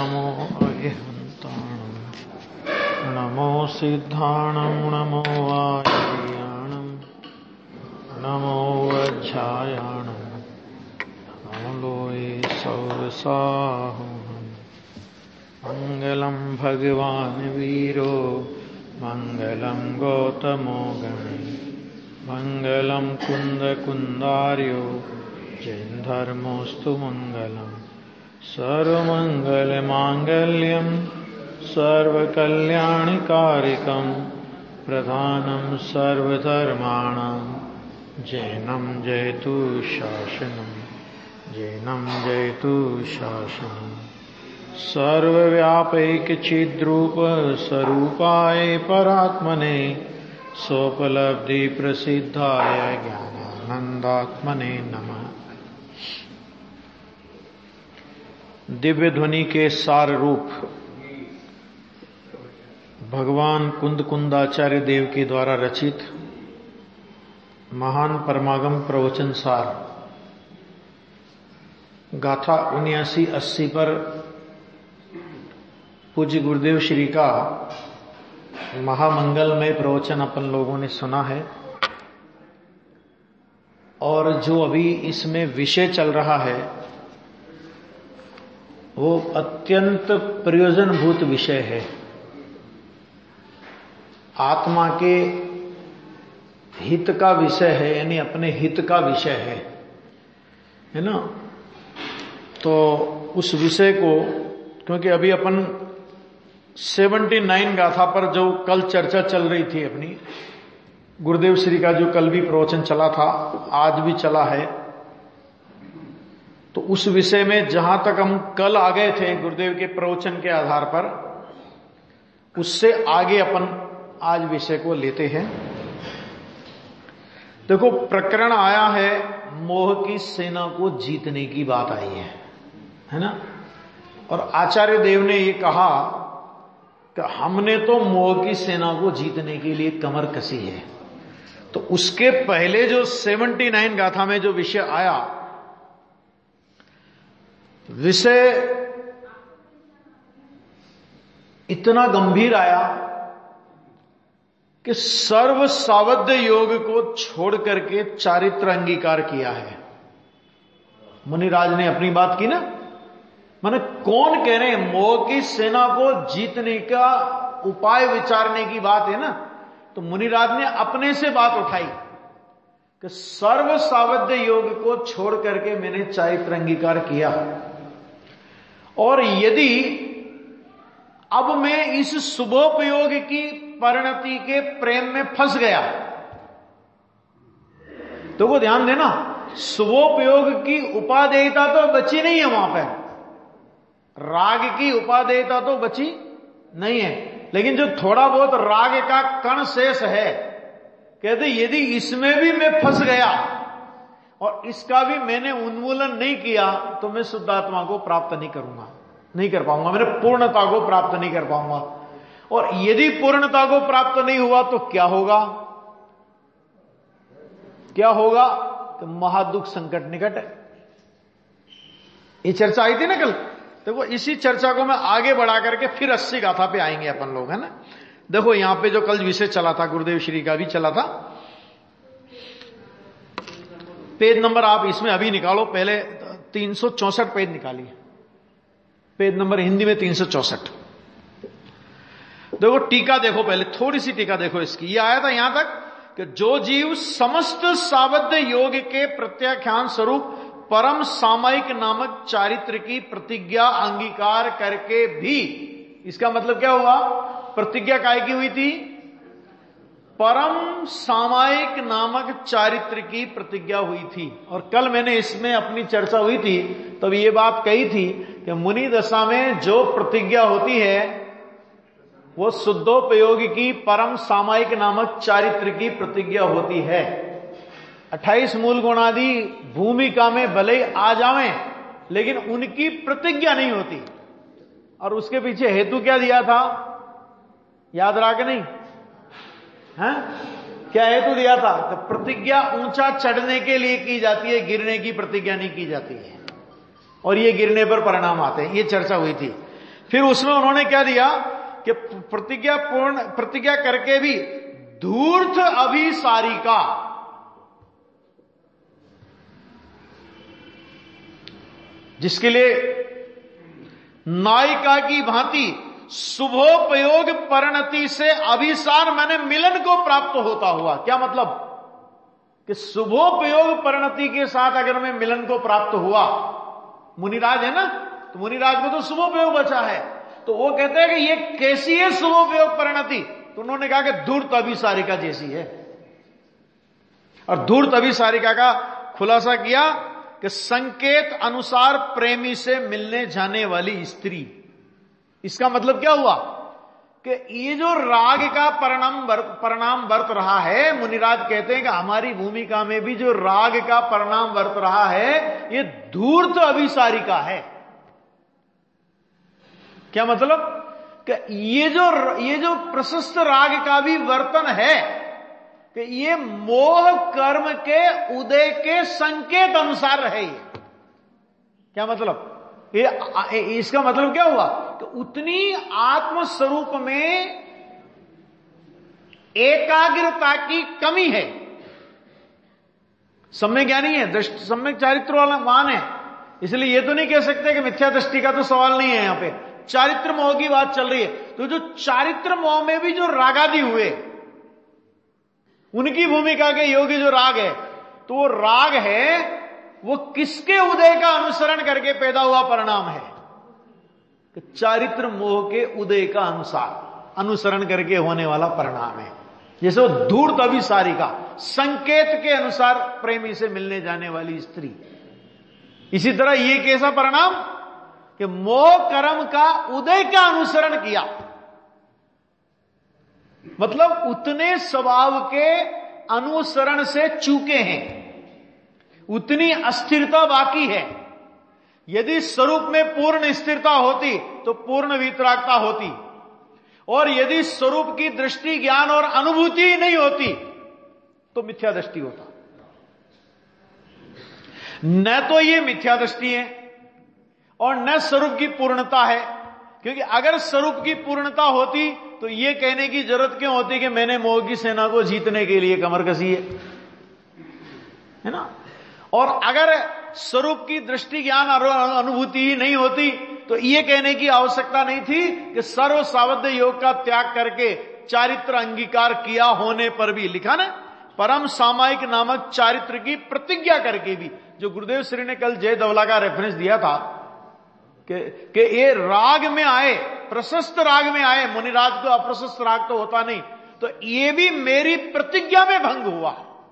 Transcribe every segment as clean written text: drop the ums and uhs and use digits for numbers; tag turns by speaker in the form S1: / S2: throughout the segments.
S1: नमो अरिहन्ताणं नमो सिद्धाणं नमो आर्याणं नमो वज्रायाणं नमो लोये सौरसाहुं मंगलं भगवान् वीरो मंगलं गौतमो गणे मंगलं कुन्दकुन्दार्यो जैनधर्मोऽस्तु मंगलम् सर्वमंगलमांगल्यं सर्वकल्याणकारिकं प्रधानं सर्वधर्माणां जैनं जयतु शासनं जैनं जयतु शासनं सर्वव्यापैकचिद्रूप स्वरूपाय परात्मने सोपलब्धि प्रसिद्धाय ज्ञानानंदात्मने नमः। दिव्य ध्वनि के सार रूप भगवान कुंद कुंदाचार्य देव के द्वारा रचित महान परमागम प्रवचन सार गाथा 79-80 पर पूज्य गुरुदेव श्री का महामंगलमय प्रवचन अपन लोगों ने सुना है। और जो अभी इसमें विषय चल रहा है वो अत्यंत प्रयोजनभूत विषय है, आत्मा के हित का विषय है, यानी अपने हित का विषय है ना। तो उस विषय को, क्योंकि अभी अपन 79 गाथा पर जो कल चर्चा चल रही थी अपनी, गुरुदेव श्री का जो कल भी प्रवचन चला था आज भी चला है, तो उस विषय में जहां तक हम कल आ गए थे गुरुदेव के प्रवचन के आधार पर, उससे आगे अपन आज विषय को लेते हैं। देखो, प्रकरण आया है मोह की सेना को जीतने की बात आई है ना। और आचार्य देव ने ये कहा कि हमने तो मोह की सेना को जीतने के लिए कमर कसी है। तो उसके पहले जो 79 गाथा में जो विषय आया, विषय इतना गंभीर आया कि सर्व सावध योग को छोड़ करके चारित्र अंगीकार किया है। मुनिराज ने अपनी बात की ना, माने कौन कह रहे हैं मोह की सेना को जीतने का उपाय विचारने की बात है ना, तो मुनिराज ने अपने से बात उठाई कि सर्व सावध योग को छोड़ करके मैंने चारित्र अंगीकार किया, और यदि अब मैं इस शुभोपयोग की परिणति के प्रेम में फंस गया, तो वो ध्यान देना, शुभोपयोग की उपादेयता तो बची नहीं है वहां पर, राग की उपादेयता तो बची नहीं है, लेकिन जो थोड़ा बहुत राग का कण शेष है, कहते यदि इसमें भी मैं फंस गया और इसका भी मैंने उन्मूलन नहीं किया तो मैं शुद्ध आत्मा को प्राप्त नहीं करूंगा, नहीं कर पाऊंगा, मैंने पूर्णता को प्राप्त नहीं कर पाऊंगा। और यदि पूर्णता को प्राप्त नहीं हुआ तो क्या होगा, क्या होगा तो महादुख संकट निकट है। ये चर्चा आई थी ना कल। देखो, इसी चर्चा को मैं आगे बढ़ा करके फिर 80 गाथा पे आएंगे अपन लोग, है ना। देखो यहां पे जो कल विषय चला था, गुरुदेव श्री का भी चला था, पेज नंबर आप इसमें अभी निकालो, पहले 364 पेज निकालिए, पेज नंबर हिंदी में 364। देखो टीका देखो, पहले थोड़ी सी टीका देखो इसकी। ये आया था यहां तक कि जो जीव समस्त सावध योग के प्रत्याख्यान स्वरूप परम सामायिक नामक चारित्र की प्रतिज्ञा अंगीकार करके भी, इसका मतलब क्या हुआ, प्रतिज्ञा काय की हुई थी, परम सामायिक नामक चारित्र की प्रतिज्ञा हुई थी। और कल मैंने इसमें अपनी चर्चा हुई थी तब ये बात कही थी कि मुनि दशा में जो प्रतिज्ञा होती है वो शुद्धोपयोग की परम सामायिक नामक चारित्र की प्रतिज्ञा होती है। 28 मूल गुणादि भूमिका में भले आ जावें, लेकिन उनकी प्रतिज्ञा नहीं होती। और उसके पीछे हेतु क्या दिया था, याद रहा कि नहीं है? क्या हेतु दिया था? तो प्रतिज्ञा ऊंचा चढ़ने के लिए की जाती है, गिरने की प्रतिज्ञा नहीं की जाती है, और ये गिरने पर परिणाम आते हैं। ये चर्चा हुई थी। फिर उसमें उन्होंने क्या दिया कि प्रतिज्ञा करके भी धूर्त अभिसारिका, जिसके लिए नायिका की भांति शुभोपयोग परिणति से अभिसार माने मिलन को प्राप्त होता हुआ। क्या मतलब कि शुभोपयोग परिणति के साथ अगर मैं मिलन को प्राप्त हुआ, मुनिराज है ना, तो मुनिराज को तो शुभोपयोग बचा है, तो वो कहते हैं कि ये कैसी है शुभोपयोग परिणति, तो उन्होंने कहा कि धूर्त अभिसारिका जैसी है। और धूर्त अभिसारिका का खुलासा किया कि संकेत अनुसार प्रेमी से मिलने जाने वाली स्त्री। इसका मतलब क्या हुआ कि ये जो राग का परिणाम वर्त रहा है, मुनिराज कहते हैं कि हमारी भूमिका में भी जो राग का परिणाम वर्त रहा है, ये धूर्त अभिसारिका है। क्या मतलब कि ये जो प्रशस्त राग का भी वर्तन है कि ये मोह कर्म के उदय के संकेत अनुसार रहे। ये क्या मतलब, ये इसका मतलब क्या हुआ कि उतनी आत्म स्वरूप में एकाग्रता की कमी है। सम्यक ज्ञानी है, सम्यक चारित्र वाला है, इसलिए ये तो नहीं कह सकते कि मिथ्या दृष्टि का तो सवाल नहीं है। यहां पे चारित्र मोह की बात चल रही है, तो जो चारित्र मोह में भी जो रागादि हुए, उनकी भूमिका के योगी जो राग है, तो वो राग है वो किसके उदय का अनुसरण करके पैदा हुआ परिणाम है? कि चारित्र मोह के उदय का अनुसरण करके होने वाला परिणाम है। जैसे वो धूर्त अभिसारिका, संकेत के अनुसार प्रेमी से मिलने जाने वाली स्त्री। इसी तरह ये कैसा परिणाम कि मोह कर्म का उदय का अनुसरण किया, मतलब उतने स्वभाव के अनुसरण से चूके हैं, उतनी अस्थिरता बाकी है। यदि स्वरूप में पूर्ण स्थिरता होती तो पूर्ण वीतरागता होती, और यदि स्वरूप की दृष्टि ज्ञान और अनुभूति नहीं होती तो मिथ्या दृष्टि होता। न तो ये मिथ्या दृष्टि है और न स्वरूप की पूर्णता है, क्योंकि अगर स्वरूप की पूर्णता होती तो ये कहने की जरूरत क्यों होती कि मैंने मोह की सेना को जीतने के लिए कमर कसी है ना। और अगर स्वरूप की दृष्टि ज्ञान और अनुभूति ही नहीं होती तो ये कहने की आवश्यकता नहीं थी कि सर्व सावध्य योग का त्याग करके चारित्र अंगीकार किया होने पर भी, लिखा ना, परम सामायिक नामक चारित्र की प्रतिज्ञा करके भी, जो गुरुदेव श्री ने कल जय धवला का रेफरेंस दिया था कि ये राग में आए, प्रशस्त राग में आए, मुनिराज को अप्रशस्त राग तो होता नहीं, तो ये भी मेरी प्रतिज्ञा में भंग हुआ।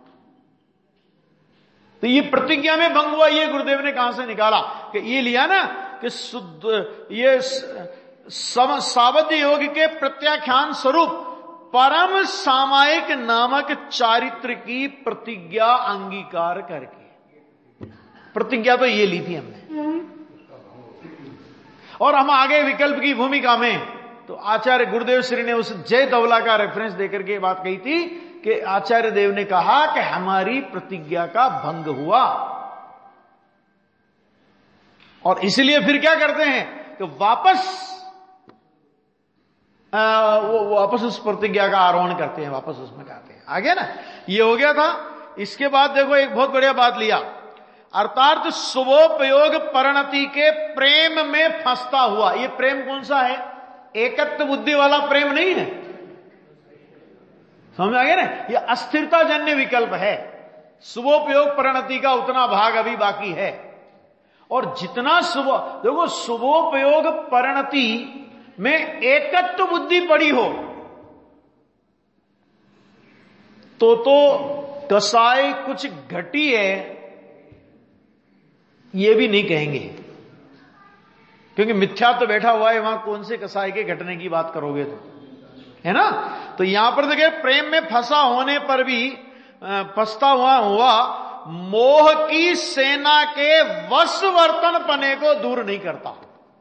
S1: तो ये प्रतिज्ञा में भंग हुआ, ये गुरुदेव ने कहां से निकाला कि ये लिया ना कि शुद्ध ये सावध्य योग के प्रत्याख्यान स्वरूप परम सामायिक नामक चारित्र की प्रतिज्ञा अंगीकार करके, प्रतिज्ञा तो ये ली थी हमने। और हम आगे विकल्प की भूमिका में तो आचार्य गुरुदेव श्री ने उस जय धवला का रेफरेंस देकर के बात कही थी कि आचार्य देव ने कहा कि हमारी प्रतिज्ञा का भंग हुआ, और इसलिए फिर क्या करते हैं कि वापस वो वापस उस प्रतिज्ञा का आरोहण करते हैं, वापस उसमें कहते हैं। आगे ना ये हो गया था। इसके बाद देखो एक बहुत बढ़िया बात लिया, अर्थात शुभोपयोग परिणति के प्रेम में फंसता हुआ। ये प्रेम कौन सा है? एकत्व बुद्धि वाला प्रेम नहीं है, समझ आ गया ना। ये अस्थिरता जन्य विकल्प है। शुभोपयोग परिणति का उतना भाग अभी बाकी है, और जितना देखो शुभोपयोग परिणति में एकत्व बुद्धि पड़ी हो तो कसाई कुछ घटी है ये भी नहीं कहेंगे, क्योंकि मिथ्या तो बैठा हुआ है, वहां कौन से कसाई के घटने की बात करोगे तो, है ना। तो यहां पर देखिए प्रेम में फंसा होने पर भी फंसता हुआ मोह की सेना के वशवर्तन पने को दूर नहीं करता।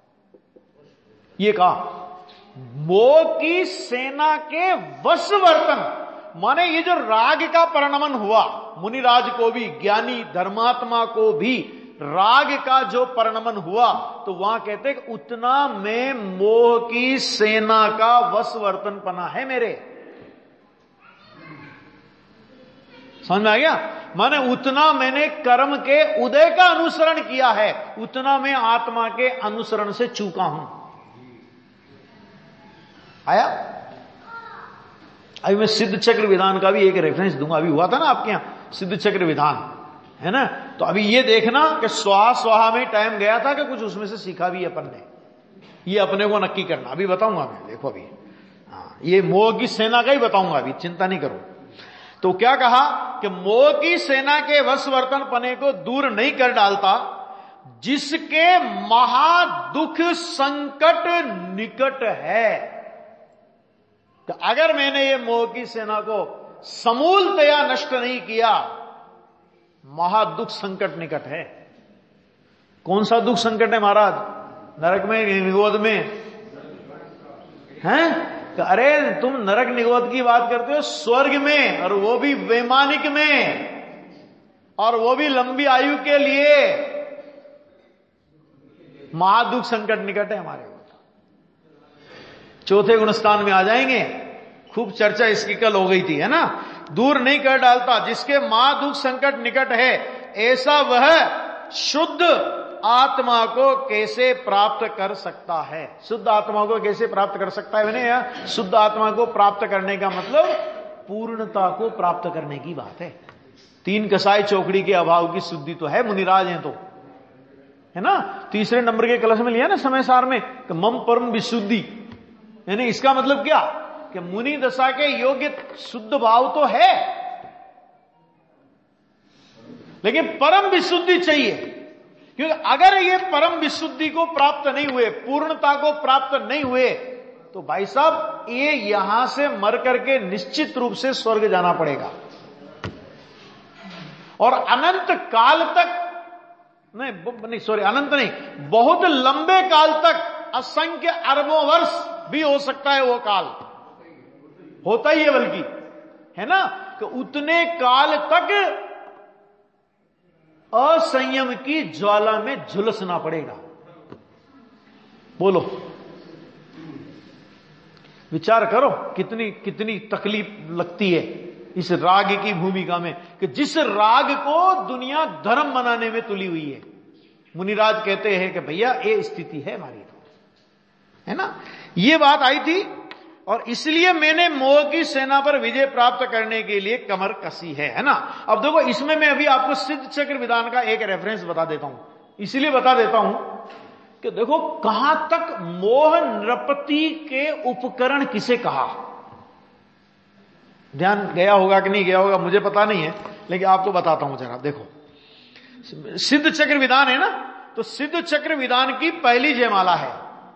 S1: ये कहा मोह की सेना के वशवर्तन, माने ये जो राग का परिणमन हुआ, मुनिराज को भी, ज्ञानी धर्मात्मा को भी राग का जो परिणमन हुआ, तो वहां कहते हैं कि उतना में मोह की सेना का वशवर्तनपना है मेरे। समझ में आ गया? माने उतना मैंने कर्म के उदय का अनुसरण किया है, उतना मैं आत्मा के अनुसरण से चूका हूं। आया? अभी मैं सिद्ध चक्र विधान का भी एक रेफरेंस दूंगा। अभी हुआ था ना आपके यहां सिद्ध चक्र विधान, है ना? तो अभी ये देखना कि स्वाहा स्वाहा में टाइम गया था कि कुछ उसमें से सीखा भी अपन ने, ये अपने को नक्की करना। अभी बताऊंगा मैं, देखो अभी, हाँ, ये मोह की सेना का ही बताऊंगा, अभी चिंता नहीं करो। तो क्या कहा कि मोह की सेना के वशवर्तन पने को दूर नहीं कर डालता, जिसके महादुख संकट निकट है। तो अगर मैंने ये मोह की सेना को समूलतया नष्ट नहीं किया, महादुख संकट निकट है। कौन सा दुख संकट है महाराज? नरक में, निगोद में हैं? अरे तुम नरक निगोद की बात करते हो, स्वर्ग में, और वो भी वैमानिक में, और वो भी लंबी आयु के लिए महादुख संकट निकट है हमारे। चौथे गुणस्थान में आ जाएंगे, खूब चर्चा इसकी कल हो गई थी, है ना? दूर नहीं कर डालता, जिसके महादुख संकट निकट है, ऐसा वह शुद्ध आत्मा को कैसे प्राप्त कर सकता है? शुद्ध आत्मा को कैसे प्राप्त कर सकता है? मैंने यह शुद्ध आत्मा को प्राप्त करने का मतलब पूर्णता को प्राप्त करने की बात है। तीन कसाई चौकड़ी के अभाव की शुद्धि तो है, मुनिराज हैं तो, है ना? तीसरे नंबर के कलश में लिया ना समय सार में, मम परम विशुद्धि, यानी इसका मतलब क्या कि मुनि दशा के योग्य शुद्ध भाव तो है, लेकिन परम विशुद्धि चाहिए। क्योंकि अगर ये परम विशुद्धि को प्राप्त नहीं हुए, पूर्णता को प्राप्त नहीं हुए, तो भाई साहब ये यहां से मर करके निश्चित रूप से स्वर्ग जाना पड़ेगा, और अनंत काल तक नहीं सॉरी अनंत नहीं, बहुत लंबे काल तक, असंख्य अरबों वर्ष भी हो सकता है वो काल, होता ही है बल्कि, है ना? कि उतने काल तक असंयम की ज्वाला में झुलसना पड़ेगा। बोलो, विचार करो कितनी कितनी तकलीफ लगती है इस राग की भूमिका में, कि जिस राग को दुनिया धर्म बनाने में तुली हुई है। मुनिराज कहते हैं कि भैया ये स्थिति है हमारी, है ना? ये बात आई थी, और इसलिए मैंने मोह की सेना पर विजय प्राप्त करने के लिए कमर कसी है ना? अब देखो, इसमें मैं अभी आपको सिद्ध चक्र विधान का एक रेफरेंस बता देता हूं, इसलिए बता देता हूं कि देखो कहां तक मोह नृपति के उपकरण किसे कहा। ध्यान गया होगा कि नहीं गया होगा मुझे पता नहीं है, लेकिन आपको बताता हूं जरा। देखो, सिद्ध चक्र विधान है ना, तो सिद्ध चक्र विधान की पहली जयमाला है,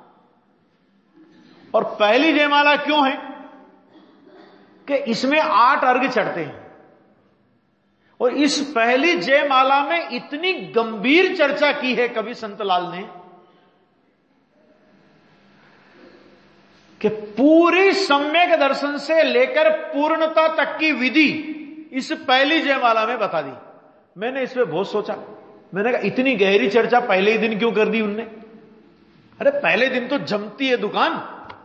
S1: और पहली जयमाला क्यों है कि इसमें 8 अर्घ चढ़ते हैं, और इस पहली जयमाला में इतनी गंभीर चर्चा की है कवि संतलाल ने कि पूरी सम्यक दर्शन से लेकर पूर्णता तक की विधि इस पहली जयमाला में बता दी। मैंने इस पे बहुत सोचा, मैंने कहा इतनी गहरी चर्चा पहले ही दिन क्यों कर दी उनने? अरे पहले दिन तो जमती है दुकान,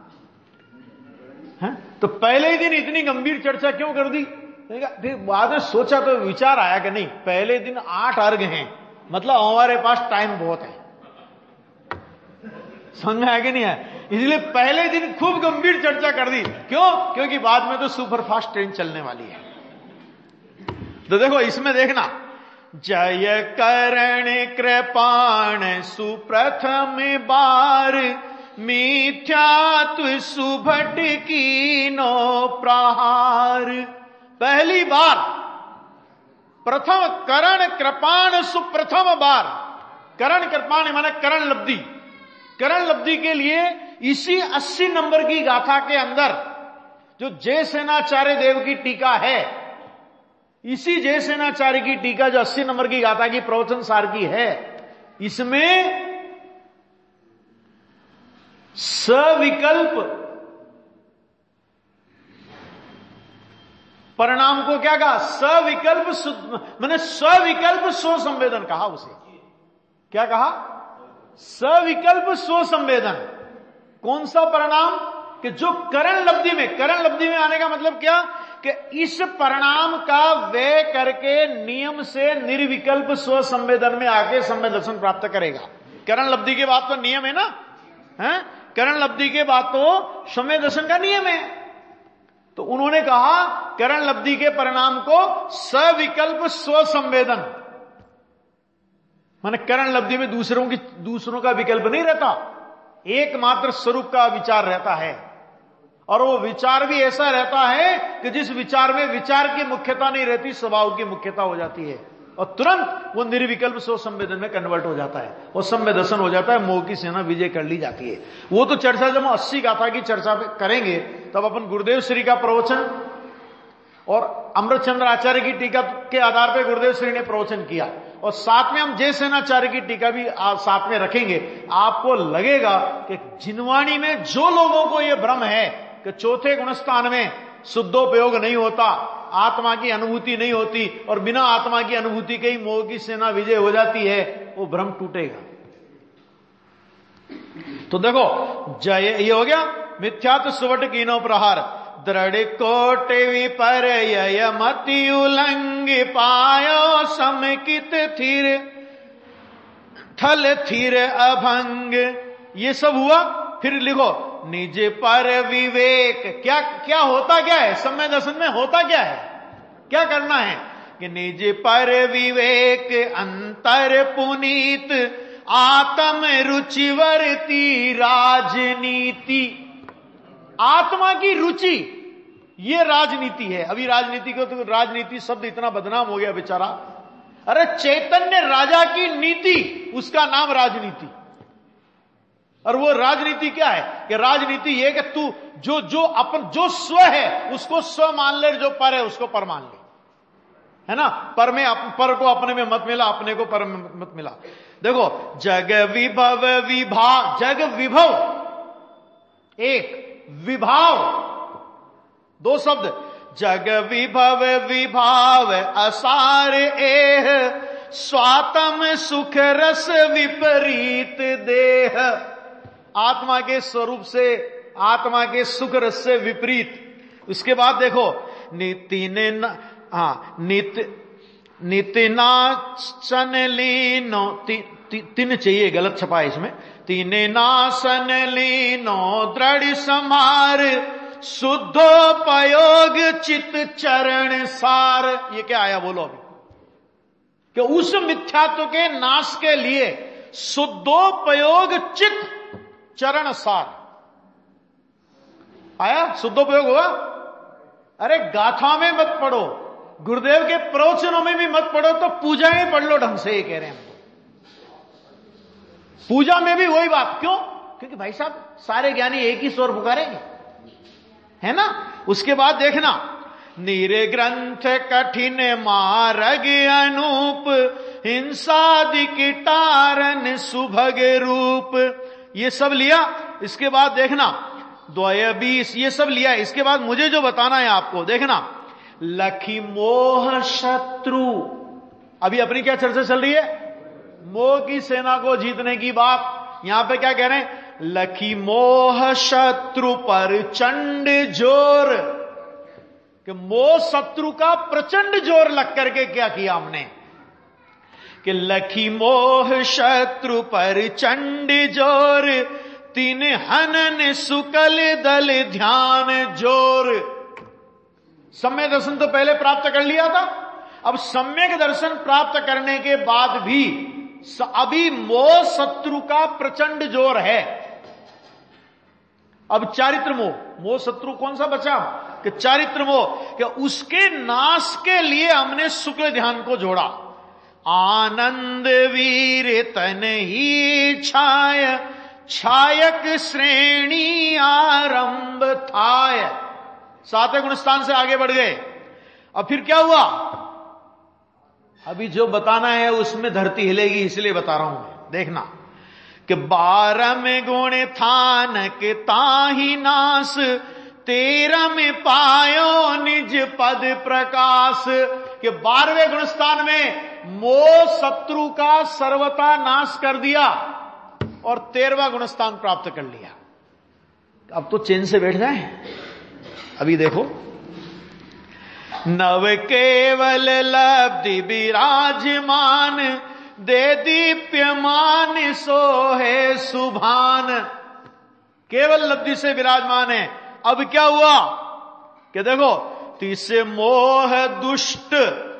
S1: है? तो पहले ही दिन इतनी गंभीर चर्चा क्यों कर दी? फिर बाद में सोचा तो विचार आया कि नहीं, पहले दिन 8 अर्घ हैं, मतलब हमारे पास टाइम बहुत है। समझ में आया कि नहीं आया? इसलिए पहले दिन खूब गंभीर चर्चा कर दी। क्यों? क्योंकि बाद में तो सुपरफास्ट ट्रेन चलने वाली है। तो देखो इसमें देखना, जय करण कृपाण सुप्रथम बार, मिथ्यात्व सुभट कीनो प्रहार। पहली बार प्रथम करण कृपाण सुप्रथम बार, करण कृपाण माने करण लब्धि, करण लब्धि के लिए इसी 80 नंबर की गाथा के अंदर जो जयसेनाचार्य देव की टीका है, इसी जयसेनाचार्य की टीका जो 80 नंबर की गाथा की प्रवचन सार की है, इसमें सविकल्प परिणाम को क्या कहा? सविकल्प, मैंने सविकल्प स्व संवेदन कहा उसे। क्या कहा? सविकल्प स्वसंवेदन। कौन सा परिणाम? कि जो करण लब्धि में आने का मतलब क्या? कि इस परिणाम का व्यय करके नियम से निर्विकल्प स्वसंवेदन में आके सम्यक दर्शन प्राप्त करेगा। करण लब्धि के बाद तो नियम है ना, है? करण लब्धि के बाद तो सम्यक दर्शन का नियम है। तो उन्होंने कहा करण लब्धि के परिणाम को सविकल्प स्वसंवेदन, माने करण लब्धि में दूसरों का विकल्प नहीं रहता, एकमात्र स्वरूप का विचार रहता है। और वो विचार भी ऐसा रहता है कि जिस विचार में विचार की मुख्यता नहीं रहती, स्वभाव की मुख्यता हो जाती है, और तुरंत वो निर्विकल्प स्व संवेदन में कन्वर्ट हो जाता है और सम्य दर्शन हो जाता है। मोह की सेना विजय कर ली जाती है। वो तो चर्चा जब हम 80 गाथा की चर्चा करेंगे तब अपन गुरुदेव श्री का प्रवचन और अमृतचंद्र आचार्य की टीका के आधार पर गुरुदेव श्री ने प्रवचन किया, और साथ में हम जयसेनाचार्य की टीका भी साथ में रखेंगे। आपको लगेगा कि जिनवाणी में जो लोगों को यह भ्रम है कि चौथे गुणस्थान में शुद्धोपयोग नहीं होता, आत्मा की अनुभूति नहीं होती और बिना आत्मा की अनुभूति के ही मोह की सेना विजय हो जाती है, वो भ्रम टूटेगा। तो देखो जय ये हो गया मिथ्यात्व सुवट कीनो प्रहार, दृढ़ कोट विपर मति उलंग पायो समकित थिर थल थिर अभंग। ये सब हुआ। फिर लिखो निज पर विवेक। क्या क्या होता क्या है सम्य दर्शन में? होता क्या है, क्या करना है? कि निज पर विवेक अंतर पुनीत आत्म रुचिवर्ती राजनीति। आत्मा की रुचि ये राजनीति है। अभी राजनीति को तो राजनीति शब्द इतना बदनाम हो गया बेचारा। अरे चैतन्य राजा की नीति, उसका नाम राजनीति। और वो राजनीति क्या है? कि राजनीति ये कि तू जो स्व है उसको स्व मान ले, जो पर है उसको पर मान ले, है ना? पर को अपने में मत मिला, अपने को पर में मत मिला। देखो जग विभव विभाव, जग विभव एक, विभाव दो शब्द। जग विभव विभाव असार एह स्वातम सुख रस विपरीत देह। आत्मा के स्वरूप से, आत्मा के सुख रस से विपरीत। उसके बाद देखो नितिनाशन लीनो, तीन चाहिए, गलत छपा है इसमें। तीने नासन लीनो दृढ़ समार शुद्धोपयोग चित चरण सार। ये क्या आया बोलो अभी? कि उस मिथ्यात्व के नाश के लिए शुद्धोपयोग चित चरण सार आया। शुद्धोपयोग हुआ? अरे गाथा में मत पढ़ो, गुरुदेव के प्रवचनों में भी मत पढ़ो, तो पूजा में पढ़ लो ढंग से। ये कह रहे हैं पूजा में भी वही बात। क्यों? क्योंकि भाई साहब सारे ज्ञानी एक ही स्वर पुकारेंगे, है ना? उसके बाद देखना नीरे ग्रंथ कठिन मार्ग अनूप हिंसादि किटारन सुभग रूप। ये सब लिया। इसके बाद देखना द्वय 20, ये सब लिया। इसके बाद मुझे जो बताना है आपको, देखना लखी मोह शत्रु। अभी अपनी क्या चर्चा चल रही है? मोह की सेना को जीतने की बात। यहां पे क्या कह रहे हैं? लखी मोह शत्रु पर चंड जोर। कि मोह शत्रु का प्रचंड जोर लग करके क्या किया हमने? कि लखी मोह शत्रु पर चंड जोर तीन हनन सुकल दल ध्यान जोर। सम्यक दर्शन तो पहले प्राप्त कर लिया था। अब सम्यक दर्शन प्राप्त करने के बाद भी अभी मोह शत्रु का प्रचंड जोर है। अब चारित्र मोह, मोह शत्रु कौन सा बचा? कि चारित्र मोह, कि उसके नाश के लिए हमने शुक्ल ध्यान को जोड़ा। आनंद वीर तन ही छाय छायक श्रेणी आरंभ थाय। सातवें गुणस्थान से आगे बढ़ गए। अब फिर क्या हुआ? अभी जो बताना है उसमें धरती हिलेगी, इसलिए बता रहा हूं। देखना कि 12 में गुण थानक ताही नास 13 में पायो निज पद प्रकाश। कि 12वें गुणस्थान में मोह शत्रु का सर्वथा नाश कर दिया और 13वां गुणस्थान प्राप्त कर लिया। अब तो चैन से बैठ जाए। अभी देखो, नव केवल लब्धि विराजमान, दे दीप्यमान सोहे सुभान। केवल लब्धि से विराजमान है। अब क्या हुआ कि देखो, तिसे मोह दुष्ट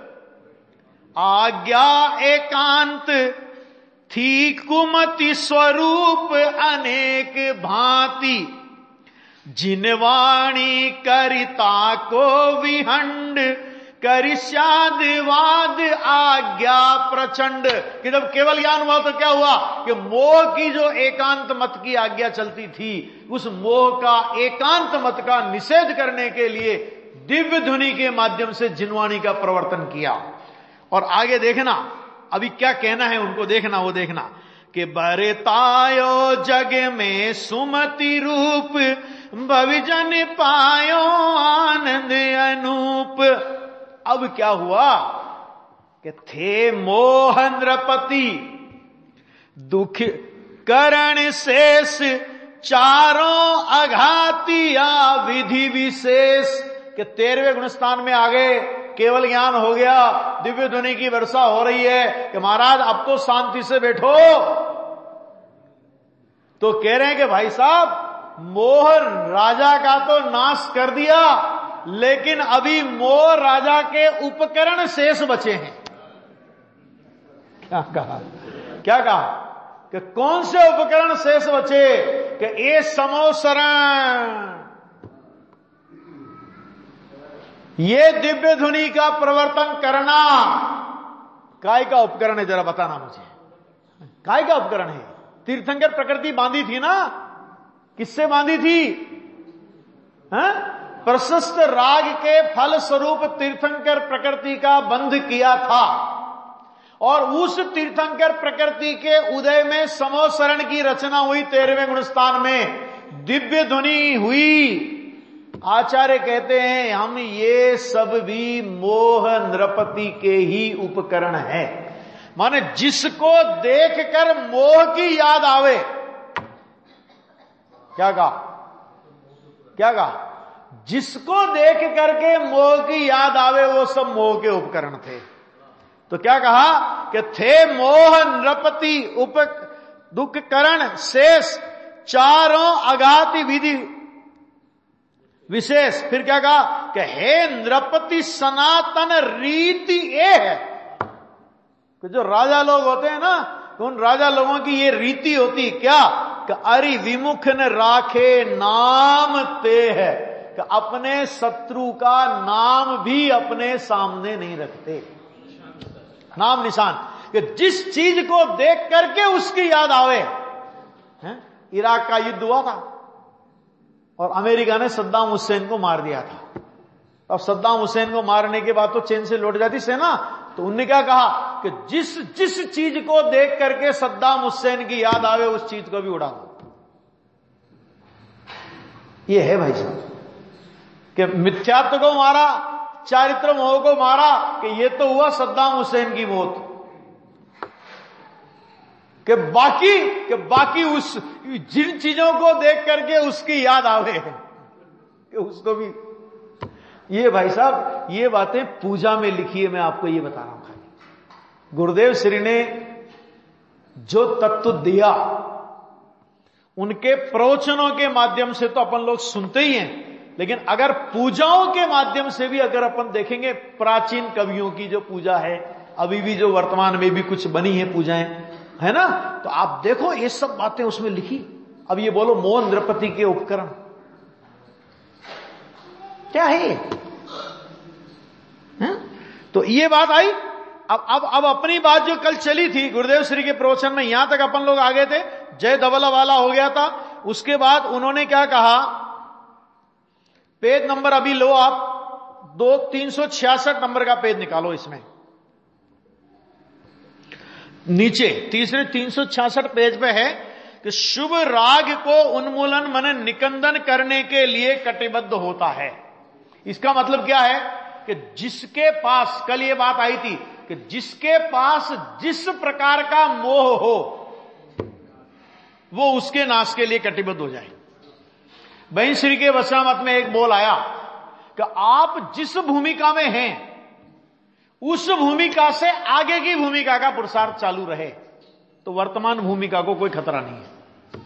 S1: आज्ञा एकांत, थी कुमति स्वरूप अनेक भांति, जिनवाणी करिता को विहंड, करिष्यादिवाद आज्ञा प्रचंड। कि जब केवल ज्ञान हुआ तो क्या हुआ कि मोह की जो एकांत मत की आज्ञा चलती थी, उस मोह का एकांत मत का निषेध करने के लिए दिव्य ध्वनि के माध्यम से जिनवाणी का प्रवर्तन किया। और आगे देखना, अभी क्या कहना है उनको देखना, वो देखना कि बरतायो जग में सुमति रूप, भविजन पायो आनंद अनूप। अब क्या हुआ कि थे मोह नृपति, दुख करण शेष, चारों अघातिया विधि विशेष। कि 13वें गुणस्थान में आ गए, केवल ज्ञान हो गया, दिव्य ध्वनि की वर्षा हो रही है कि महाराज अब तो शांति से बैठो। तो कह रहे हैं कि भाई साहब, मोह राजा का तो नाश कर दिया, लेकिन अभी मोह राजा के उपकरण शेष बचे हैं। क्या कहा, क्या कहा कि कौन से उपकरण शेष बचे? कि ये समोसरण, ये दिव्य ध्वनि का प्रवर्तन करना काय का उपकरण है? जरा बताना मुझे, काय का उपकरण है? तीर्थंकर प्रकृति बांधी थी ना, किससे बांधी थी? प्रशस्त राग के फल स्वरूप तीर्थंकर प्रकृति का बंध किया था, और उस तीर्थंकर प्रकृति के उदय में समोसरण की रचना हुई। 13वें गुणस्थान में दिव्य ध्वनि हुई। आचार्य कहते हैं हम ये सब भी मोह नृपति के ही उपकरण है। माने जिसको देखकर मोह की याद आवे, क्या कहा, क्या कहा? जिसको देख करके मोह की याद आवे वो सब मोह के उपकरण थे। तो क्या कहा कि थे मोह नृपति उप दुख करण शेष, चारों अघाति विधि विशेष। फिर क्या कहा कि हे नृपति सनातन रीति ये है। कि जो राजा लोग होते हैं ना, तो उन राजा लोगों की ये रीति होती क्या कि अरि विमुख न राखे नाम ते है, कि अपने शत्रु का नाम भी अपने सामने नहीं रखते, नाम निशान। कि जिस चीज को देख करके उसकी याद आवे। इराक का युद्ध हुआ था और अमेरिका ने सद्दाम हुसैन को मार दिया था। अब सद्दाम हुसैन को मारने के बाद तो चैन से लौट जाती सेना। तो उनने क्या कहा कि जिस जिस चीज को देख करके सद्दाम हुसैन की याद आवे उस चीज को भी उड़ा दो। ये है भाई साहब कि मिथ्यात्व को मारा, चारित्र मोह को मारा, कि ये तो हुआ सद्दाम हुसैन की मौत। कि बाकी उस जिन चीजों को देख करके उसकी याद आवे कि उसको भी। ये भाई साहब ये बातें पूजा में लिखी है, मैं आपको ये बता रहा हूं खाली। गुरुदेव श्री ने जो तत्व दिया उनके प्रवचनों के माध्यम से तो अपन लोग सुनते ही हैं, लेकिन अगर पूजाओं के माध्यम से भी अगर अपन देखेंगे, प्राचीन कवियों की जो पूजा है, अभी भी जो वर्तमान में भी कुछ बनी है पूजाएं, है ना, तो आप देखो ये सब बातें उसमें लिखी। अब ये बोलो मोह नृपति के उपकरण क्या है ये? तो ये बात आई। अब अपनी बात जो कल चली थी गुरुदेव श्री के प्रवचन में, यहां तक अपन लोग आ गए थे, जय धवला वाला हो गया था। उसके बाद उन्होंने क्या कहा, पेज नंबर अभी लो आप, 366 नंबर का पेज निकालो, इसमें नीचे तीसरे 366 पेज पे है कि शुभ राग को उन्मूलन माने निकंदन करने के लिए कटिबद्ध होता है। इसका मतलब क्या है कि जिसके पास, कल ये बात आई थी कि जिसके पास जिस प्रकार का मोह हो वो उसके नाश के लिए कटिबद्ध हो जाए। बहन श्री के वचनामृत में एक बोल आया कि आप जिस भूमिका में हैं उस भूमिका से आगे की भूमिका का पुरुषार्थ चालू रहे तो वर्तमान भूमिका को कोई खतरा नहीं है।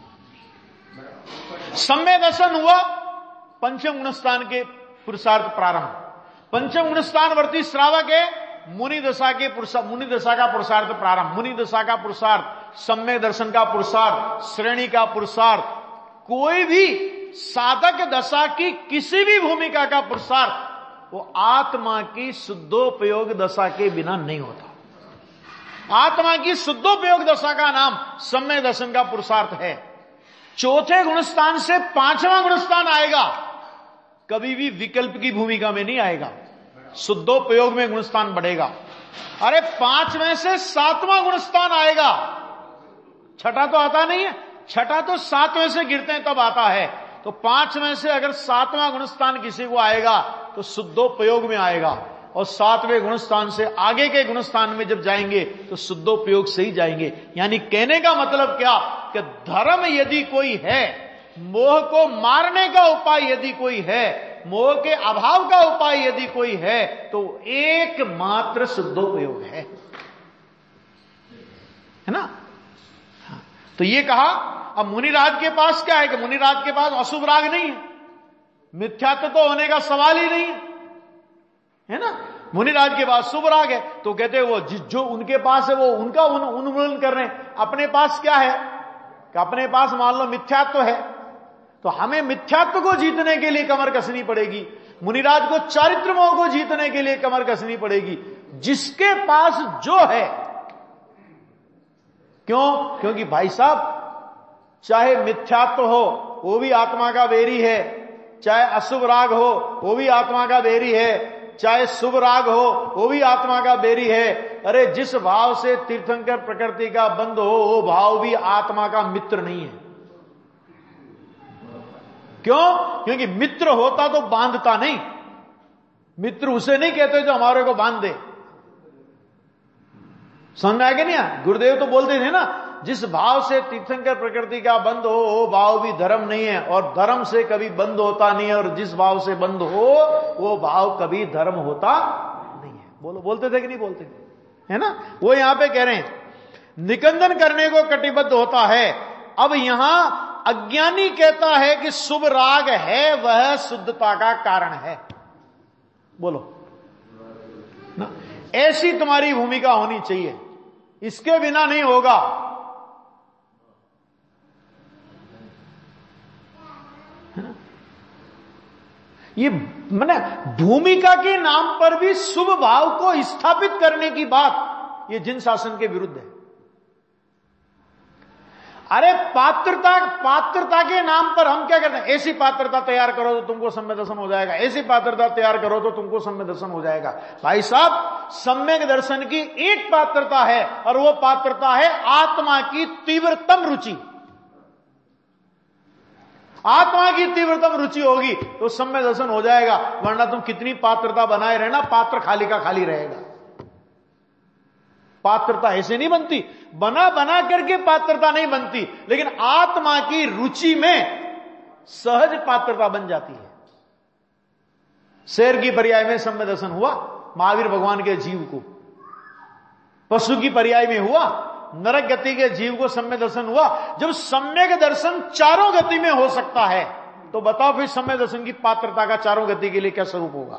S1: सम्य दर्शन हुआ, पंचम गुणस्थान के पुरुषार्थ प्रारंभ, पंचम गुणस्थानवर्ती श्रावक है, मुनि दशा का पुरुषार्थ प्रारंभ, मुनि दशा का पुरुषार्थ, सम्यक दर्शन का पुरुषार्थ, श्रेणी का पुरुषार्थ, कोई भी साधक दशा की किसी भी भूमिका का पुरुषार्थ वो आत्मा की शुद्धोपयोग दशा के बिना नहीं होता। आत्मा की शुद्धोपयोग दशा का नाम सम्यक दर्शन का पुरुषार्थ है। चौथे गुणस्थान से पांचवां गुणस्थान आएगा, कभी भी विकल्प की भूमिका में नहीं आएगा, शुद्धोपयोग में गुणस्थान बढ़ेगा। अरे 5 में से 7वां गुणस्थान आएगा, छठा तो आता नहीं है, छठा तो 7 में से गिरते हैं तब आता है। तो 5 में से अगर 7वां गुणस्थान किसी को आएगा तो शुद्धोपयोग में आएगा, और 7वें गुणस्थान से आगे के गुणस्थान में जब जाएंगे तो शुद्धोपयोग से ही जाएंगे। यानी कहने का मतलब क्या कि धर्म यदि कोई है, मोह को मारने का उपाय यदि कोई है, मोह के अभाव का उपाय यदि कोई है तो एकमात्र शुद्धोपयोग है ना। तो ये कहा। अब मुनिराज के पास क्या है कि मुनिराज के पास अशुभ राग नहीं है, मिथ्यात्व तो होने का सवाल ही नहीं है ना। मुनिराज के पास शुभ राग है तो कहते हैं वो जो उनके पास है वो उनका उन्मूलन कर रहे हैं। अपने पास क्या है कि अपने पास मान लो मिथ्यात्व है तो हमें मिथ्यात्व को जीतने के लिए कमर कसनी पड़ेगी, मुनिराज को चारित्र मोह को जीतने के लिए कमर कसनी पड़ेगी। जिसके पास जो है, क्यों? क्योंकि भाई साहब चाहे मिथ्यात्व हो वो भी आत्मा का बैरी है, चाहे अशुभ राग हो वो भी आत्मा का बैरी है, चाहे शुभ राग हो वो भी आत्मा का बैरी है। अरे जिस भाव से तीर्थंकर प्रकृति का बंध हो वो भाव भी आत्मा का मित्र नहीं है। क्यों? क्योंकि मित्र होता तो बांधता नहीं, मित्र उसे नहीं कहते जो हमारे को बांध दे। समझ में आएगा नहीं? गुरुदेव तो बोलते थे ना, जिस भाव से तीर्थंकर प्रकृति का बंध हो वो भाव भी धर्म नहीं है, और धर्म से कभी बंध होता नहीं है, और जिस भाव से बंध हो वो भाव कभी धर्म होता नहीं है। बोलते थे कि नहीं बोलते थे, है ना। वो यहां पे कह रहे हैं निकंदन करने को कटिबद्ध होता है। अब यहां अज्ञानी कहता है कि शुभ राग है वह शुद्धता का कारण है। बोलो ना, ऐसी तुम्हारी भूमिका होनी चाहिए, इसके बिना नहीं होगा। ये मैंने भूमिका के नाम पर भी शुभ भाव को स्थापित करने की बात ये जिन शासन के विरुद्ध है। अरे पात्रता के नाम पर हम क्या करते हैं? ऐसी पात्रता तैयार करो तो तुमको सम्यक दर्शन हो जाएगा, ऐसी पात्रता तैयार करो तो तुमको सम्यक दर्शन हो जाएगा। भाई साहब सम्यक दर्शन की एक पात्रता है और वो पात्रता है आत्मा की तीव्रतम रुचि। आत्मा की तीव्रतम रुचि होगी तो सम्यक दर्शन हो जाएगा, वरना तुम कितनी पात्रता बनाए रहना, पात्र खाली का खाली रहेगा। पात्रता ऐसे नहीं बनती, बना करके पात्रता नहीं बनती, लेकिन आत्मा की रुचि में सहज पात्रता बन जाती है। शेर की पर्याय में सम्यक दर्शन हुआ महावीर भगवान के जीव को, पशु की पर्याय में हुआ नरक गति के जीव को सम्यक दर्शन हुआ। जब सम्यक दर्शन चारों गति में हो सकता है तो बताओ फिर सम्यक दर्शन की पात्रता का चारों गति के लिए क्या स्वरूप होगा?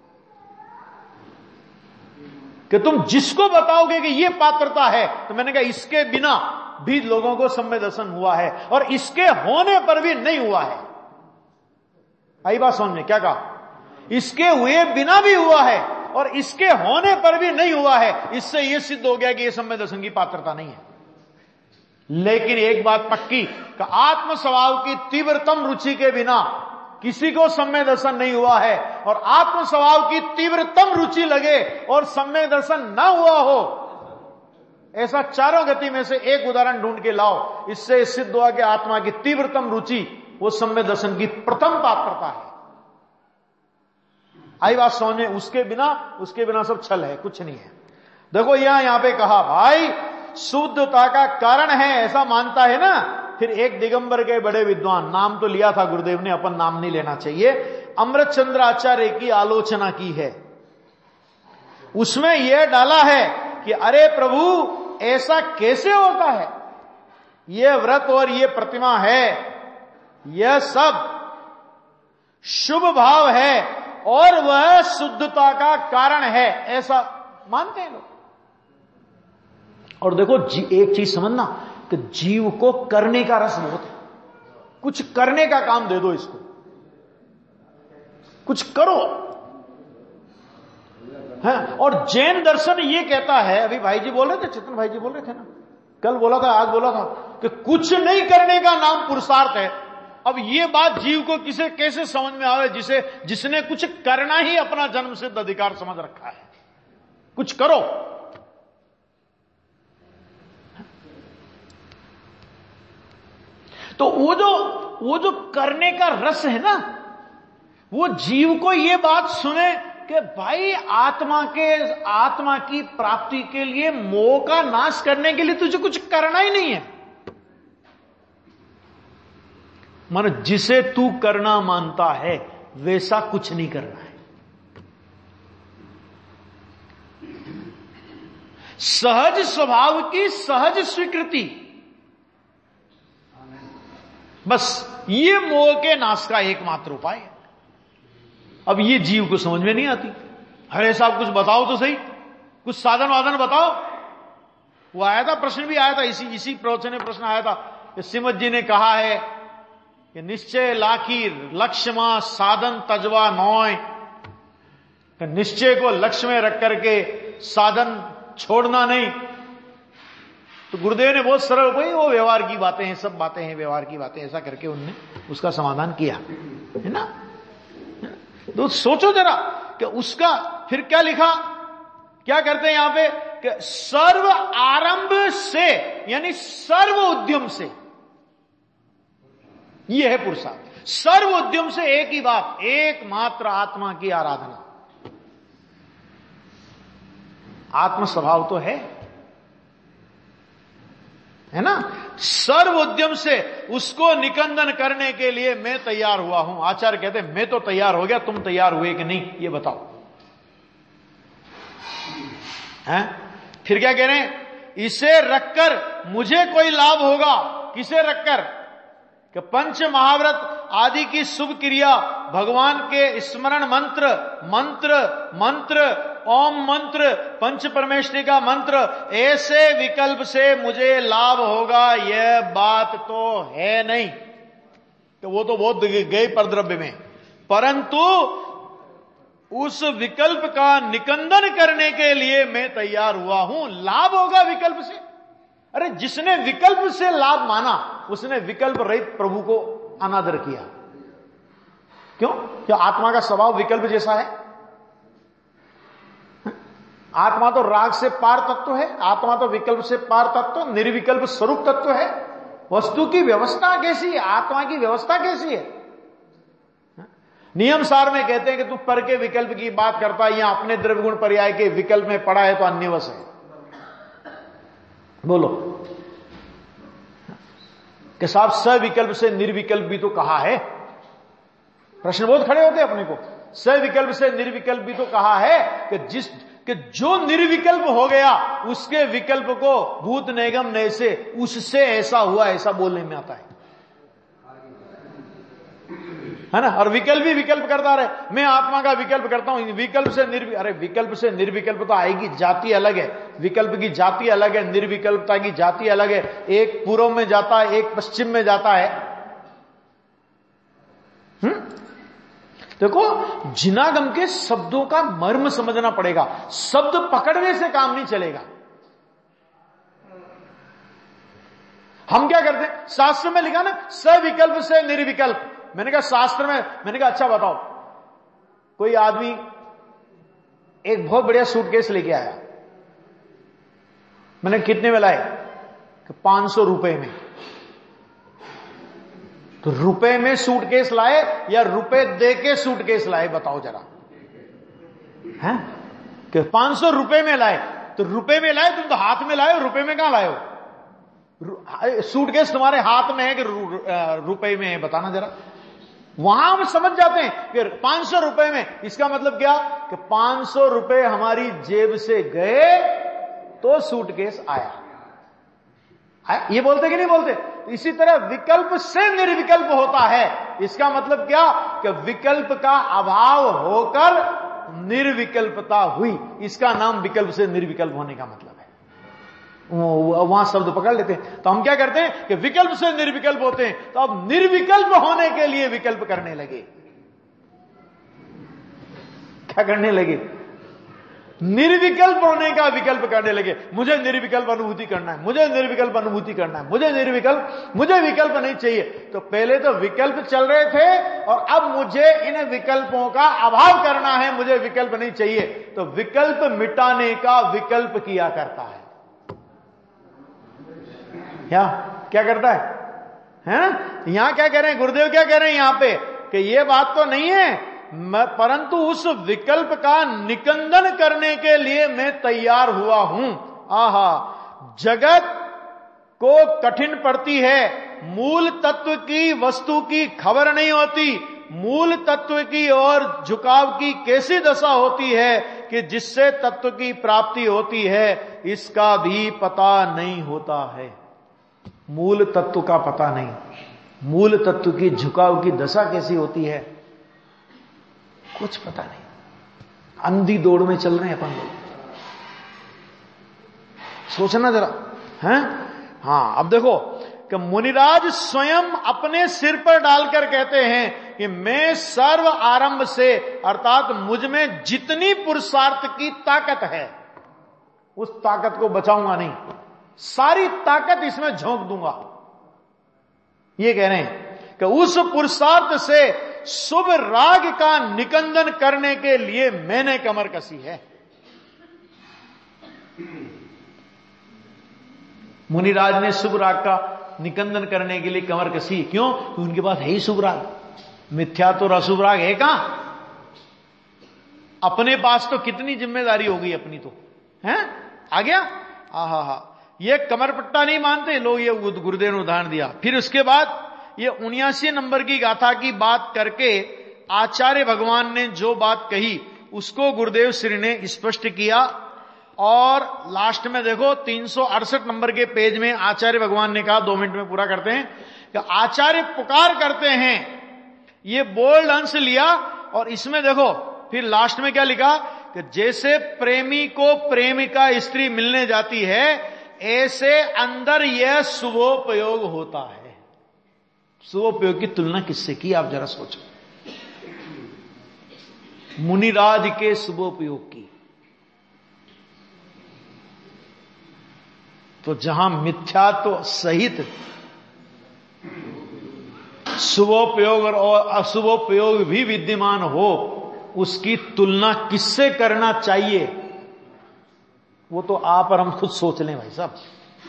S1: कि तुम जिसको बताओगे कि यह पात्रता है, तो मैंने कहा इसके बिना भी लोगों को सम्यक दर्शन हुआ है और इसके होने पर भी नहीं हुआ है। आई बात समझ में? क्या कहा? इसके हुए बिना भी हुआ है और इसके होने पर भी नहीं हुआ है। इससे यह सिद्ध हो गया कि यह सम्यक दर्शन की पात्रता नहीं है। लेकिन एक बात पक्की कि आत्म स्वभाव की तीव्रतम रुचि के बिना किसी को सम्यक दर्शन नहीं हुआ है, और आत्म स्वभाव की तीव्रतम रुचि लगे और सम्यक दर्शन न हुआ हो, ऐसा चारों गति में से एक उदाहरण ढूंढ के लाओ। इससे सिद्ध हुआ कि आत्मा की तीव्रतम रुचि वो सम्यक दर्शन की प्रथम पात्रता है। आई बात समझ में? उसके बिना सब छल है, कुछ नहीं है। देखो यहां पे कहा भाई शुद्धता का कारण है ऐसा मानता है ना। फिर एक दिगंबर के बड़े विद्वान, नाम तो लिया था गुरुदेव ने, अपन नाम नहीं लेना चाहिए, अमृतचंद्र आचार्य की आलोचना की है। उसमें यह डाला है कि अरे प्रभु ऐसा कैसे होता है, यह व्रत और यह प्रतिमा है, यह सब शुभ भाव है और वह शुद्धता का कारण है, ऐसा मानते हैं लोग। और देखो एक चीज समझना कि जीव को करने का रस बहुत है, कुछ करने का काम दे दो इसको, कुछ करो है। और जैन दर्शन ये कहता है, अभी भाई जी बोल रहे थे, चेतन भाई जी बोल रहे थे ना, कल बोला था आज बोला था कि कुछ नहीं करने का नाम पुरुषार्थ है। अब ये बात जीव को किसे कैसे समझ में आवे जिसने कुछ करना ही अपना जन्म सिद्ध अधिकार समझ रखा है। कुछ करो। तो वो जो करने का रस है ना, वो जीव को ये बात सुने कि भाई आत्मा की प्राप्ति के लिए, मोह का नाश करने के लिए तुझे कुछ करना ही नहीं है। मन जिसे तू करना मानता है वैसा कुछ नहीं करना है। सहज स्वभाव की सहज स्वीकृति, बस ये मोह के नाश का एकमात्र उपाय है। अब ये जीव को समझ में नहीं आती। अरे साहब कुछ बताओ तो सही, कुछ साधन वाधन बताओ। वो आया था, प्रश्न भी आया था, इसी प्रवचन में प्रश्न आया था कि श्रीमद जी ने कहा है कि निश्चय लाखी लक्ष्य मां साधन तजवा नौय, निश्चय को लक्ष्य में रख करके साधन छोड़ना नहीं। तो गुरुदेव ने बहुत सरल, भाई वो व्यवहार की बातें हैं, सब बातें हैं व्यवहार की बातें, ऐसा करके उनने उसका समाधान किया है ना। तो सोचो जरा कि उसका फिर क्या लिखा, क्या करते हैं यहां पे कि सर्व आरंभ से, यानी सर्व उद्यम से, यह है पुरुषार्थ। सर्व उद्यम से एक ही बात, एकमात्र आत्मा की आराधना। आत्म स्वभाव तो है ना। सर्व उद्यम से उसको निकंदन करने के लिए मैं तैयार हुआ हूं। आचार्य कहते हैं मैं तो तैयार हो गया, तुम तैयार हुए कि नहीं ये बताओ। हैं? फिर क्या कह रहे हैं, इसे रखकर मुझे कोई लाभ होगा। किसे रखकर कि पंच महाव्रत आदि की शुभ क्रिया, भगवान के स्मरण मंत्र ओम मंत्र, पंच परमेश्वरी का मंत्र, ऐसे विकल्प से मुझे लाभ होगा, यह बात तो है नहीं। तो वो तो बहुत गए परद्रव्य में, परंतु उस विकल्प का निकंदन करने के लिए मैं तैयार हुआ हूं। लाभ होगा विकल्प से। अरे जिसने विकल्प से लाभ माना उसने विकल्प रहित प्रभु को अनादर किया। क्यों? क्या आत्मा का स्वभाव विकल्प जैसा है? आत्मा तो राग से पार तत्व है, आत्मा तो विकल्प से पार तत्व, निर्विकल्प स्वरूप तत्व है। वस्तु की व्यवस्था कैसी है, आत्मा की व्यवस्था कैसी है? नियम सार में कहते हैं कि तू पर के विकल्प की बात करता है, या अपने द्रव्य गुण पर्याय के विकल्प में पड़ा है तो अन्यवश है। बोलो कि साहब सविकल्प से निर्विकल्प भी तो कहा है। प्रश्न बहुत खड़े होते हैं अपने को। सविकल्प से निर्विकल्प भी तो कहा है कि जो निर्विकल्प हो गया उसके विकल्प को भूत निगम नए से उससे ऐसा हुआ, ऐसा बोलने में आता है ना। और विकल्प ही विकल्प करता रहे, मैं आत्मा का विकल्प करता हूं, विकल्प से अरे विकल्प से निर्विकल्प तो आएगी, जाति अलग है। विकल्प की जाति अलग है, निर्विकल्पता की जाति अलग है। एक पूर्व में जाता है, एक पश्चिम में जाता है। देखो जिनागम के शब्दों का मर्म समझना पड़ेगा, शब्द पकड़ने से काम नहीं चलेगा। हम क्या करते हैं, शास्त्र में लिखा ना सविकल्प से निर्विकल्प। मैंने कहा शास्त्र में, मैंने कहा अच्छा बताओ, कोई आदमी एक बहुत बढ़िया सूटकेस लेके आया, मैंने कितने में लाए, 500 रुपए में। तो रुपए में सूटकेस लाए या रुपए दे के सूटकेस लाए, बताओ जरा। हैं कि 500 रुपए में लाए तो रुपए में लाए, तुम तो हाथ में लाए हो, रुपए में कहां लाए हो? सूटकेस तुम्हारे हाथ में है कि रुपए में है, बताना जरा। वहां हम समझ जाते हैं कि 500 रुपए में, इसका मतलब क्या कि 500 रुपए हमारी जेब से गए तो सूटकेस आया। ये बोलते कि नहीं बोलते? इसी तरह विकल्प से निर्विकल्प होता है। इसका मतलब क्या कि विकल्प का अभाव होकर निर्विकल्पता हुई, इसका नाम विकल्प से निर्विकल्प होने का मतलब है। वहां शब्द पकड़ लेते हैं। तो हम क्या करते हैं कि विकल्प से निर्विकल्प होते हैं, तो अब निर्विकल्प होने के लिए विकल्प करने लगे। क्या करने लगे? निर्विकल्प होने का विकल्प करने लगे। मुझे निर्विकल्प अनुभूति करना है, मुझे निर्विकल्प अनुभूति करना है, मुझे विकल्प नहीं चाहिए। तो पहले तो विकल्प चल रहे थे और अब मुझे इन विकल्पों का अभाव करना है, मुझे विकल्प नहीं चाहिए। तो विकल्प मिटाने का विकल्प किया करता है। क्या करता है? यहां क्या कह रहे हैं गुरुदेव? क्या कह रहे हैं यहां पे कि ये बात तो नहीं है, परंतु उस विकल्प का निकंदन करने के लिए मैं तैयार हुआ हूं। आहा, जगत को कठिन पड़ती है, मूल तत्व की वस्तु की खबर नहीं होती, मूल तत्व की ओर झुकाव की कैसी दशा होती है कि जिससे तत्व की प्राप्ति होती है, इसका भी पता नहीं होता है। मूल तत्व का पता नहीं, मूल तत्व की झुकाव की दशा कैसी होती है, कुछ पता नहीं। अंधी दौड़ में चल रहे हैं अपन लोग। सोचना जरा है। हाँ, अब देखो कि मुनिराज स्वयं अपने सिर पर डालकर कहते हैं कि मैं सर्व आरंभ से, अर्थात मुझ में जितनी पुरुषार्थ की ताकत है, उस ताकत को बचाऊंगा नहीं, सारी ताकत इसमें झोंक दूंगा। ये कह रहे हैं कि उस पुरुषार्थ से शुभ राग का निकंदन करने के लिए मैंने कमर कसी है। मुनिराज ने शुभ राग का निकंदन करने के लिए कमर कसी। क्यों? तो उनके पास है ही शुभ राग, मिथ्या तो अशुभ राग है कहां? अपने पास तो कितनी जिम्मेदारी हो गई अपनी, तो है आ गया। आहा, ये कमर पट्टा नहीं मानते लोग, ये गुरुदेव ने उदाहरण दिया। फिर उसके बाद ये 79 नंबर की गाथा की बात करके आचार्य भगवान ने जो बात कही उसको गुरुदेव श्री ने स्पष्ट किया। और लास्ट में देखो 368 नंबर के पेज में आचार्य भगवान ने कहा, 2 मिनट में पूरा करते हैं, कि आचार्य पुकार करते हैं। ये बोल्ड अंश लिया और इसमें देखो फिर लास्ट में क्या लिखा कि जैसे प्रेमी को प्रेमिका स्त्री मिलने जाती है, ऐसे अंदर यह शुभोपयोग होता है। शुभोपयोग की तुलना किससे की आप जरा सोचो? मुनिराज के शुभोपयोग की। तो जहां मिथ्यात्व सहित शुभोपयोग और अशुभोपयोग भी विद्यमान हो, उसकी तुलना किससे करना चाहिए, वो तो आप और हम खुद सोच लें भाई साहब।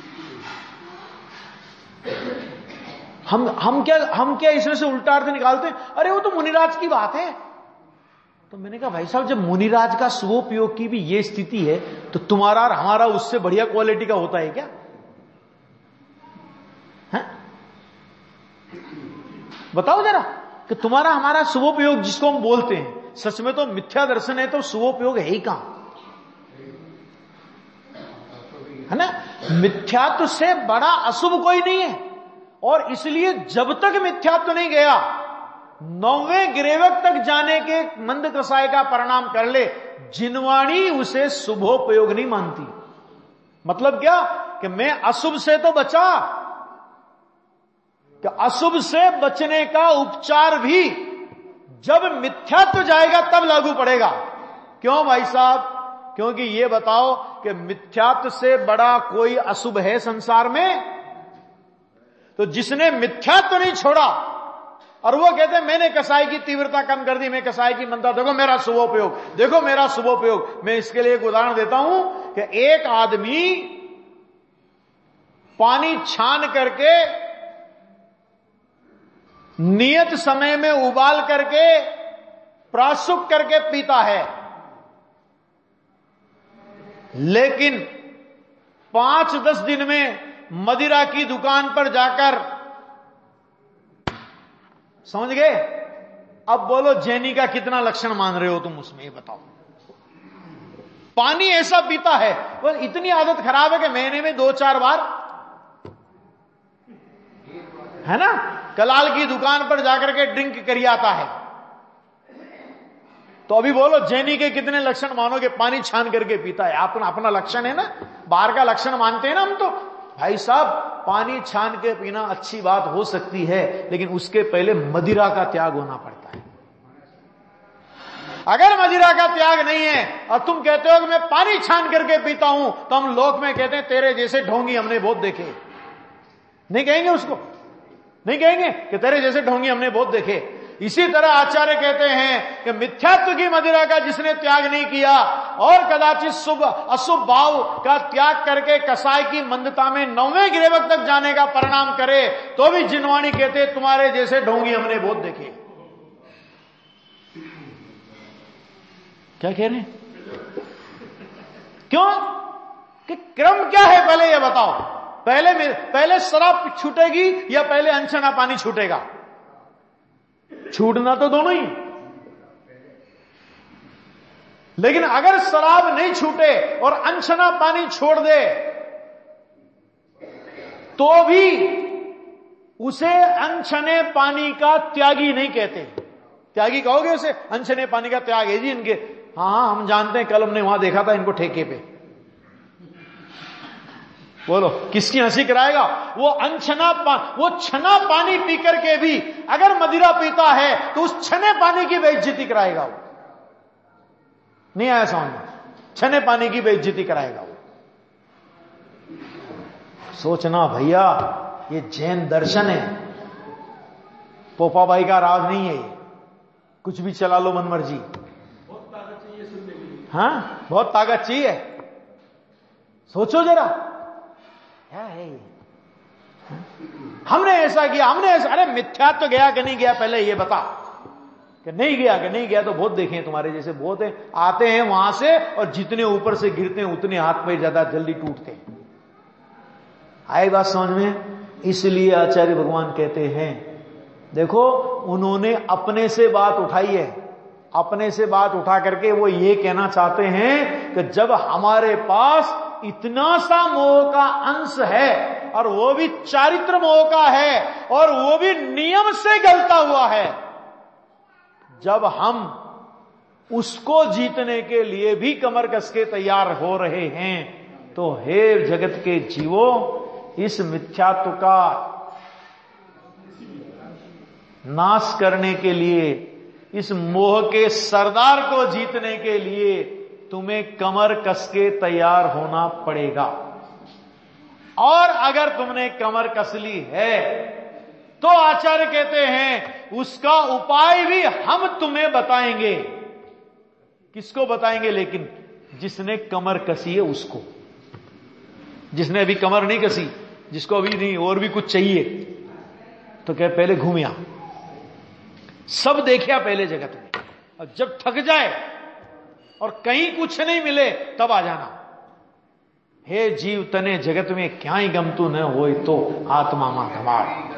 S1: हम क्या इसमें से उल्टा अर्थ निकालते हैं, अरे वो तो मुनिराज की बात है। तो मैंने कहा भाई साहब, जब मुनिराज का शुभोपयोग की भी ये स्थिति है, तो तुम्हारा और हमारा उससे बढ़िया क्वालिटी का होता है क्या? है? बताओ जरा कि तुम्हारा हमारा शुभोपयोग जिसको हम बोलते हैं, सच में तो मिथ्या दर्शन है, तो शुभोपयोग है ही कहां? है ना? मिथ्यात्व से बड़ा अशुभ कोई नहीं है। और इसलिए जब तक मिथ्यात्व नहीं गया, 9वें गिरेवक तक जाने के मंद कसाय का परिणाम कर ले, जिनवाणी उसे शुभोपयोग नहीं मानती। मतलब क्या कि मैं अशुभ से तो बचा, कि अशुभ से बचने का उपचार भी जब मिथ्यात्व जाएगा तब लागू पड़ेगा। क्यों भाई साहब? क्योंकि ये बताओ कि मिथ्यात्व से बड़ा कोई अशुभ है संसार में? तो जिसने मिथ्यात्व नहीं छोड़ा और वो कहते हैं मैंने कसाई की तीव्रता कम कर दी, मैं कसाई की मंदा, देखो मेरा शुभोपयोग, देखो मेरा शुभोपयोग। मैं इसके लिए एक उदाहरण देता हूं कि एक आदमी पानी छान करके नियत समय में उबाल करके प्राशुक करके पीता है, लेकिन 5-10 दिन में मदिरा की दुकान पर जाकर, समझ गए? अब बोलो जैनी का कितना लक्षण मान रहे हो तुम उसमें, ये बताओ। पानी ऐसा पीता है, वो इतनी आदत खराब है कि महीने में 2-4 बार, है ना, कलाल की दुकान पर जाकर के ड्रिंक करी आता है। तो अभी बोलो जैनी के कितने लक्षण मानोगे? पानी छान करके पीता है, अपना अपना लक्षण है ना, बाहर का लक्षण मानते हैं ना हम। तो भाई साहब, पानी छान के पीना अच्छी बात हो सकती है, लेकिन उसके पहले मदिरा का त्याग होना पड़ता है। अगर मदिरा का त्याग नहीं है और तुम कहते हो कि मैं पानी छान करके पीता हूं, तो हम लोक में कहते हैं तेरे जैसे ढोंगी हमने बहुत देखे। नहीं कहेंगे उसको? नहीं कहेंगे कि तेरे जैसे ढोंगी हमने बहुत देखे। इसी तरह आचार्य कहते हैं कि मिथ्यात्व की मदिरा का जिसने त्याग नहीं किया और कदाचित शुभ अशुभ भाव का त्याग करके कसाय की मंदता में 9वें गिरेवक तक जाने का परिणाम करे, तो भी जिनवाणी कहते तुम्हारे जैसे ढोंगी हमने बहुत देखे। क्या कह रहे हैं? क्यों? कि क्रम क्या है पहले ये बताओ। पहले शराब छूटेगी या पहले अनछना पानी छूटेगा? छूटना तो दोनों ही, लेकिन अगर शराब नहीं छूटे और अनछना पानी छोड़ दे तो भी उसे अनछने पानी का त्यागी नहीं कहते। त्यागी कहोगे उसे? अनछने पानी का त्याग है जी इनके। हाँ हम जानते हैं, कल हमने वहां देखा था इनको ठेके पे। बोलो किसकी हंसी कराएगा? वो वो छना पानी पी करके भी अगर मदिरा पीता है तो उस छने पानी की बेइज्जती कराएगा वो। नहीं आया समझ में? छने पानी की बेइज्जती कराएगा वो। सोचना भैया, ये जैन दर्शन है, पोपाबाई का राज नहीं है ये। कुछ भी चला लो मन मर्जी। बहुत ताकत चाहिए सुनने के लिए। हाँ बहुत ताकत चाहिए। सोचो जरा, क्या है ये? हमने ऐसा किया, हमने ऐसा। अरे मिथ्यात्व तो गया कि नहीं गया पहले ये बता। कि नहीं गया, कि नहीं गया तो बहुत देखे हैं तुम्हारे जैसे, बहुत है, आते हैं वहां से और जितने ऊपर से गिरते हैं उतने हाथ पैर ज्यादा जल्दी टूटते हैं। आई बात समझ में? इसलिए आचार्य भगवान कहते हैं, देखो उन्होंने अपने से बात उठाई है। अपने से बात उठा करके वो ये कहना चाहते हैं कि जब हमारे पास इतना सा मोह का अंश है और वो भी चारित्र मोह का है और वो भी नियम से गलता हुआ है, जब हम उसको जीतने के लिए भी कमर कस के तैयार हो रहे हैं, तो हे जगत के जीवों, इस मिथ्यात्व का नाश करने के लिए, इस मोह के सरदार को जीतने के लिए तुम्हें कमर कस के तैयार होना पड़ेगा। और अगर तुमने कमर कस ली है तो आचार्य कहते हैं उसका उपाय भी हम तुम्हें बताएंगे। किसको बताएंगे? लेकिन जिसने कमर कसी है उसको। जिसने अभी कमर नहीं कसी, जिसको अभी नहीं और भी कुछ चाहिए, तो क्या पहले घूमिया, सब देखिया पहले जगत में, और जब थक जाए और कहीं कुछ नहीं मिले तब आ जाना। हे जीव तने जगत में क्या ही गमतू न होए तो आत्मा मा धमाड़।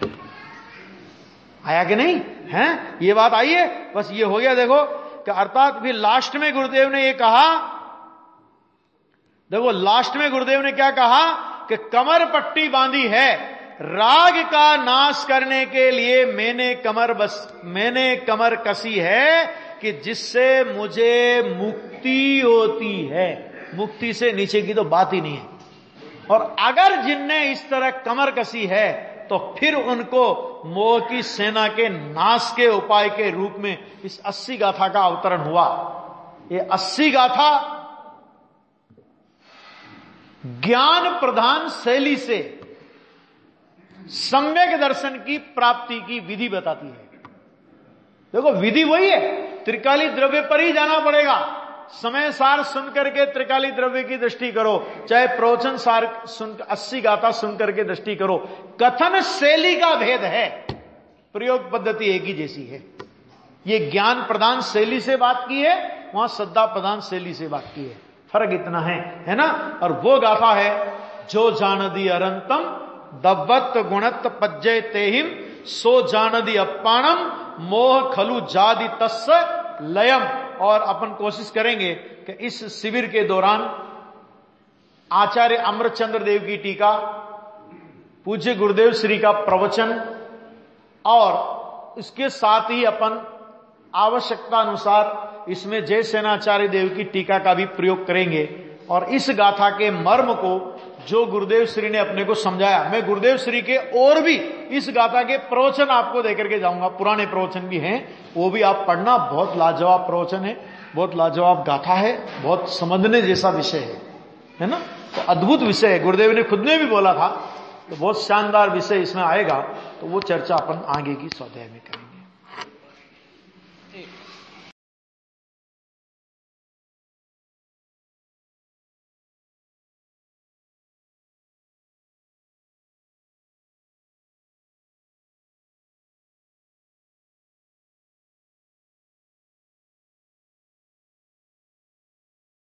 S1: आया कि नहीं है? ये बात आई है। बस ये हो गया। देखो कि अर्थात फिर लास्ट में गुरुदेव ने ये कहा, देखो लास्ट में गुरुदेव ने क्या कहा कि कमर पट्टी बांधी है राग का नाश करने के लिए। मैंने कमर कसी है कि जिससे मुझे मुक्ति होती है। मुक्ति से नीचे की तो बात ही नहीं है। और अगर जिनने इस तरह कमर कसी है तो फिर उनको मोह की सेना के नाश के उपाय के रूप में इस 80 गाथा का अवतरण हुआ। ये 80 गाथा ज्ञान प्रधान शैली से सम्यक दर्शन की प्राप्ति की विधि बताती है। देखो विधि वही है, त्रिकाली द्रव्य पर ही जाना पड़ेगा। समय सार सुन करके त्रिकाली द्रव्य की दृष्टि करो, चाहे प्रवचन सार सुन 80 गाथा सुन करके दृष्टि करो। कथन शैली का भेद है, प्रयोग पद्धति एक ही जैसी है। ये ज्ञान प्रदान शैली से बात की है, वहां श्रद्धा प्रदान शैली से बात की है। फर्क इतना है ना। और वो गाथा है, जो जानदी अरंतम दव्वत गुणत पज्जय तेहिम, सो जानदी अप्पाणम मोह खलु जादि तस्य लयम। और अपन कोशिश करेंगे कि इस शिविर के दौरान आचार्य अमृतचंद्र देव की टीका, पूज्य गुरुदेव श्री का प्रवचन, और इसके साथ ही अपन आवश्यकता अनुसार इसमें जय सेनाचार्य देव की टीका का भी प्रयोग करेंगे। और इस गाथा के मर्म को जो गुरुदेव श्री ने अपने को समझाया, मैं गुरुदेव श्री के और भी इस गाथा के प्रवचन आपको देकर के जाऊंगा, पुराने प्रवचन भी हैं, वो भी आप पढ़ना। बहुत लाजवाब प्रवचन है, बहुत लाजवाब गाथा है, बहुत समझने जैसा विषय है ना। तो अद्भुत विषय है, गुरुदेव ने खुद ने भी बोला था, तो बहुत शानदार विषय इसमें आएगा। तो वो चर्चा अपन आगे की स्वाध्याय में करेंगे।